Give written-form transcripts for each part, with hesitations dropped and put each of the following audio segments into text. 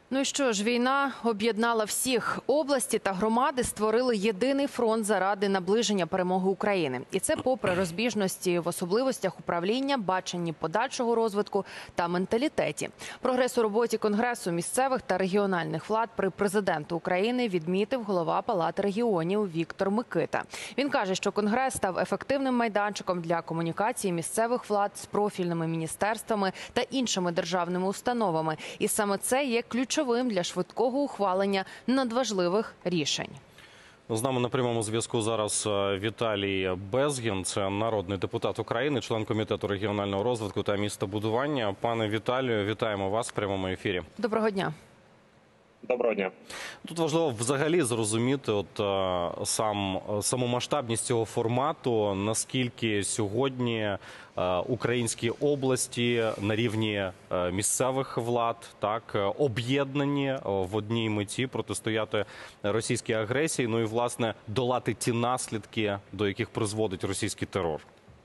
Ну і що ж, війна об'єднала всіх. Області та громади створили єдиний фронт заради наближення перемоги України. І це попри розбіжності в особливостях управління, баченні подальшого розвитку та менталітеті. Прогрес у роботі Конгресу місцевих та регіональних влад при президенту України відмітив голова Палати регіонів Віктор Микита. Він каже, що Конгрес став ефективним майданчиком для комунікації місцевих влад з профільними міністерствами та іншими державними установами. І саме це є ключовим для швидкого ухвалення надважливих рішень. З нами на прямому зв'язку зараз Віталій Безгін, це народний депутат України, член Комітету регіонального розвитку та містобудування. Пане Віталію, вітаємо вас в прямому ефірі. Доброго дня. Доброго дня. Тут важливо взагалі зрозуміти саму масштабність цього формату, наскільки сьогодні українські області на рівні місцевих влад об'єднані в одній меті протистояти російській агресії, ну і, власне, долати ті наслідки, до яких призводить російський терор.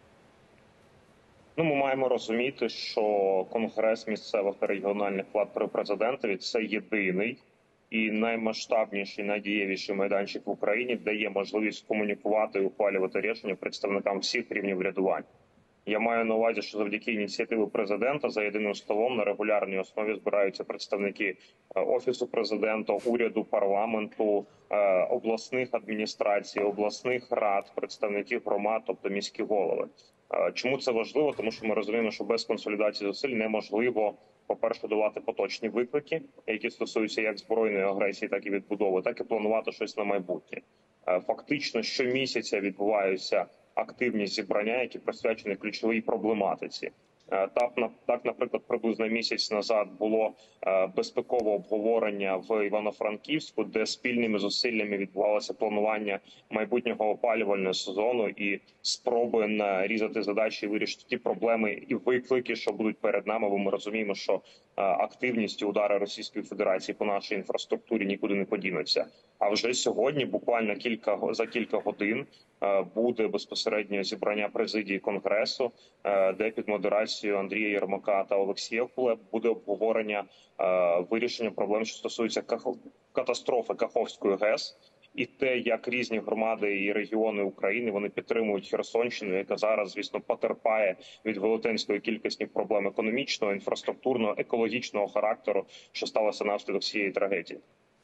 Ми маємо розуміти, що Конгрес місцевих та регіональних влад при президентові – це єдиний і наймасштабніший, найдієвіший майданчик в Україні, де є можливість комунікувати і ухвалювати рішення представникам всіх рівнів врядування. Я маю на увазі, що завдяки ініціативі президента за єдиним столом на регулярній основі збираються представники Офісу президента, уряду, парламенту, обласних адміністрацій, обласних рад, представників громад, тобто міські голови. Чому це важливо? Тому що ми розуміємо, що без консолідації зусиль неможливо, по-перше, долати поточні виклики, які стосуються як збройної агресії, так і відбудови, так і планувати щось на майбутнє. Фактично, щомісяця відбуваються активні зібрання, які присвячені ключовій проблематиці. Так, наприклад, приблизно місяць назад було безпекове обговорення в Івано-Франківську, де спільними зусиллями відбувалося планування майбутнього опалювального сезону і спроби нарізати задачі і вирішити ті проблеми і виклики, що будуть перед нами, бо ми розуміємо, що активність і удари Російської Федерації по нашій інфраструктурі нікуди не подінуться. А вже сьогодні, буквально за кілька годин, буде безпосередньо зібрання президії Конгресу, де під модерацією Андрія Єрмака та Олексія Кулеби буде обговорення вирішення проблем, що стосуються катастрофи Каховської ГЕС, і те, як різні громади і регіони України вони підтримують Херсонщину, яка зараз, звісно, потерпає від велетенської кількості проблем економічного, інфраструктурного, екологічного характеру, що сталося внаслідок цієї трагедії.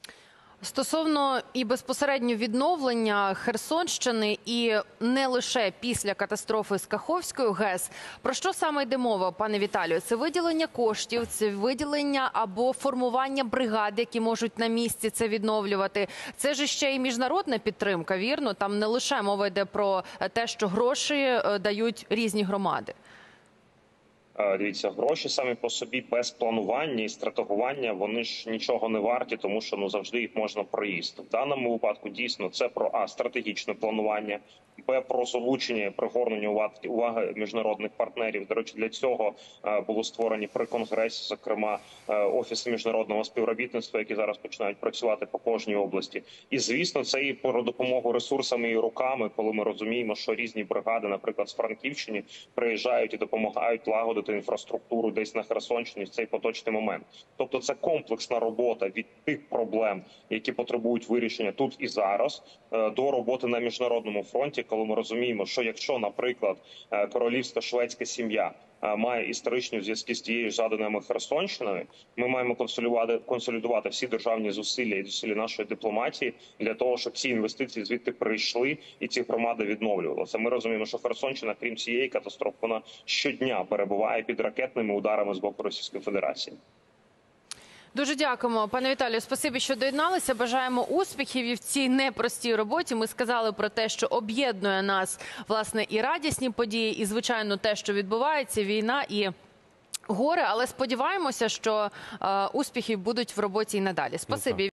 Стосовно і безпосередньо відновлення Херсонщини і не лише після катастрофи з Каховською ГЕС, про що саме йде мова, пане Віталію? Це виділення коштів, це виділення або формування бригад, які можуть на місці це відновлювати. Це ж ще й міжнародна підтримка, вірно? Там не лише мова йде про те, що гроші дають різні громади. Дивіться, гроші самі по собі без планування і стратегування, вони ж нічого не варті, тому що завжди їх можна проїсти. В даному випадку дійсно це про стратегічне планування, про залучення і пригорнення уваги міжнародних партнерів. До речі, для цього було створені при Конгресі, зокрема, Офіси міжнародного співробітництва, які зараз починають працювати по кожній області. І, звісно, це і про допомогу ресурсами і руками, коли ми розуміємо, що різні бригади, наприклад, з Франківщини, приїжджають і допомагають лагодити інфраструктуру десь на Херсонщині в цей поточний момент. Тобто це комплексна робота від тих проблем, які потребують вирішення тут і зараз, до роботи на міжнародному фронті, коли ми розуміємо, що якщо, наприклад, королівська шведська сім'я має історичні зв'язки з тією згаданою Херсонщиною, ми маємо консолідувати всі державні зусилля і зусилля нашої дипломатії для того, щоб ці інвестиції звідти прийшли і ці громади відновлювалися. Ми розуміємо, що Херсонщина, крім цієї катастрофи, вона щодня перебуває під ракетними ударами з боку Російської Федерації. Дуже дякуємо, пане Віталію. Спасибі, що доєдналися. Бажаємо успіхів і в цій непростій роботі. Ми сказали про те, що об'єднує нас, власне, і радісні події, і, звичайно, те, що відбувається, війна і горе. Але сподіваємося, що успіхи будуть в роботі і надалі. Спасибі.